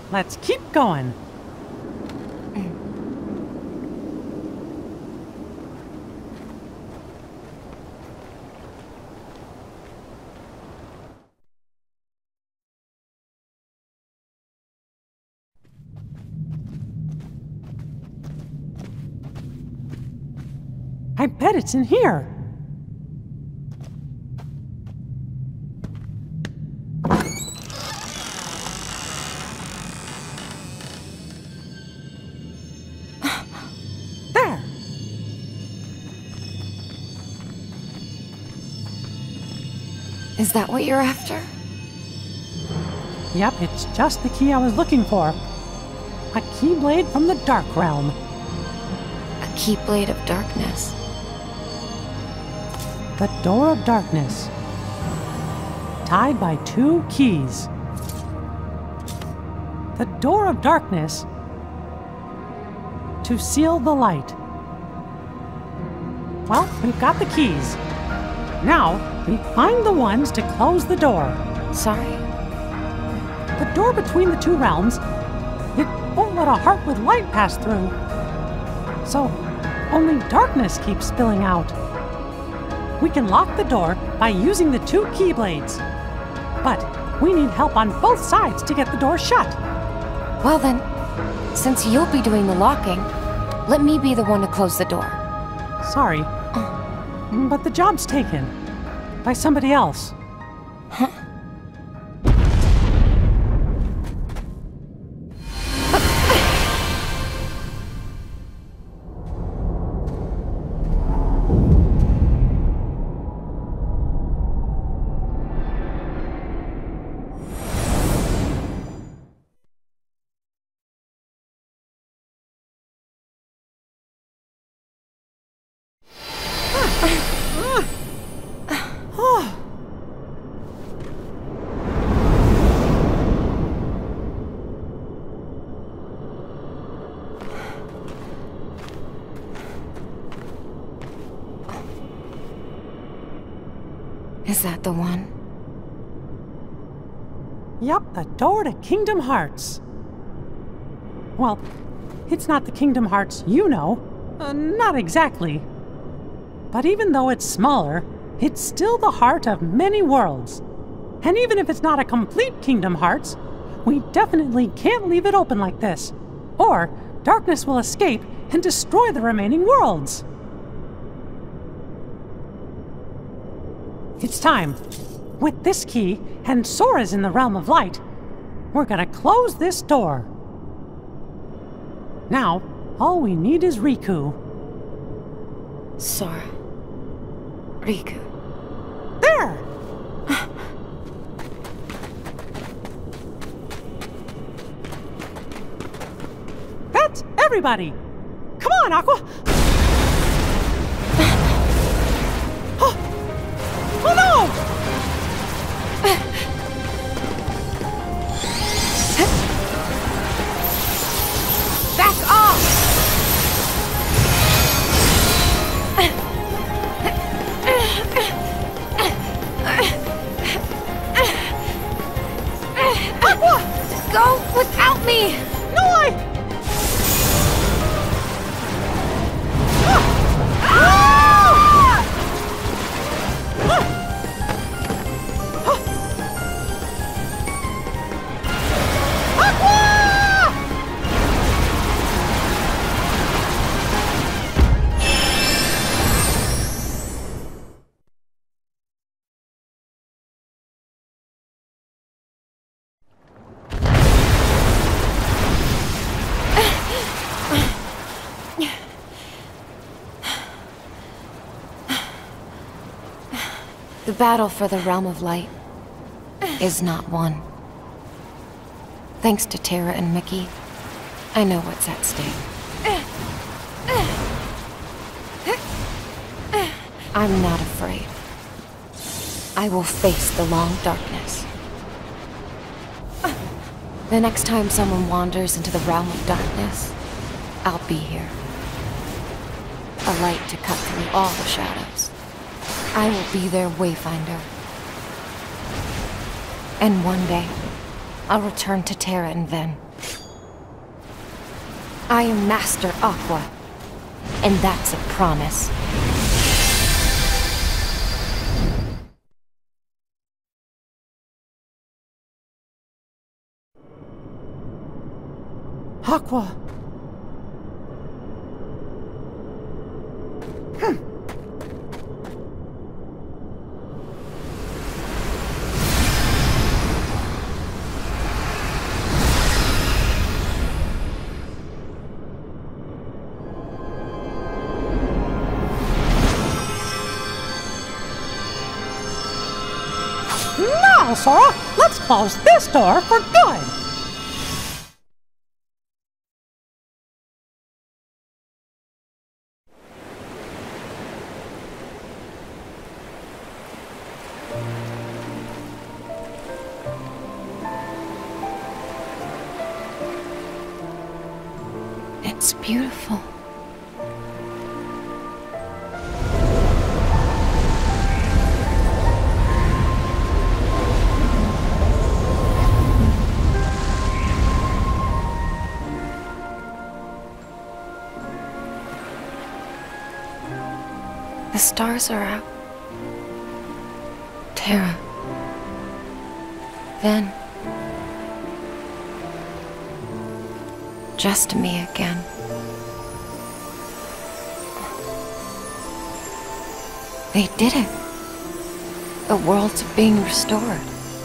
Let's keep going. I bet it's in here. There. Is that what you're after? Yep, it's just the key I was looking for. A Keyblade from the Dark Realm. A Keyblade of Darkness. The Door of Darkness. Tied by 2 keys. The Door of Darkness. To seal the light. Well, we've got the keys. Now, we find the ones to close the door. Sorry? The door between the 2 realms, it won't let a heart with light pass through. So, only darkness keeps spilling out. We can lock the door by using the 2 Keyblades. But we need help on both sides to get the door shut. Well then, since you'll be doing the locking, let me be the one to close the door. Sorry, but the job's taken by somebody else. Huh? Is that the one? Yup, the door to Kingdom Hearts. Well, it's not the Kingdom Hearts you know. Not exactly. But even though it's smaller, it's still the heart of many worlds. And even if it's not a complete Kingdom Hearts, we definitely can't leave it open like this. Or darkness will escape and destroy the remaining worlds. It's time. With this key and Sora's in the Realm of Light, we're gonna close this door. Now, all we need is Riku. Sora. Riku. There! That's everybody! Come on, Aqua! Oh no! Back off! Aqua! Go without me! No, I... The battle for the Realm of Light is not won. Thanks to Terra and Mickey, I know what's at stake. I'm not afraid. I will face the long darkness. The next time someone wanders into the Realm of Darkness, I'll be here. A light to cut through all the shadows. I will be their wayfinder. And one day, I'll return to Terra and Ven. I am Master Aqua, and that's a promise. Aqua. Now, Sora, let's close this door for good. It's beautiful. The stars are out. Terra. Then, just me again. They did it. The worlds are being restored.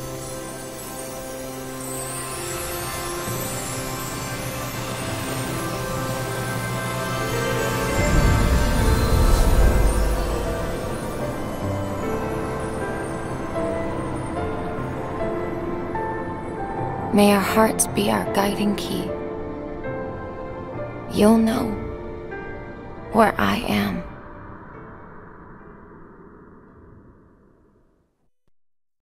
May our hearts be our guiding key. You'll know where I am.